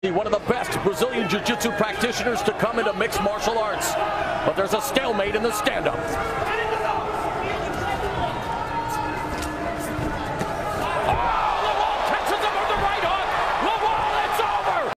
One of the best Brazilian Jiu-Jitsu practitioners to come into mixed martial arts. But there's a stalemate in the stand-up.